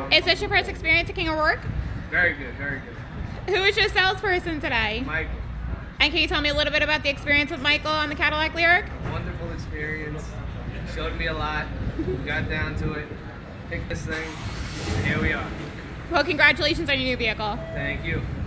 Is this your first experience at King ORourke? Very good, very good. Who is your salesperson today? Michael. And can you tell me a little bit about the experience with Michael on the Cadillac LYRIQ? Wonderful experience. Showed me a lot. Got down to it. Picked this thing. And here we are. Well, congratulations on your new vehicle. Thank you.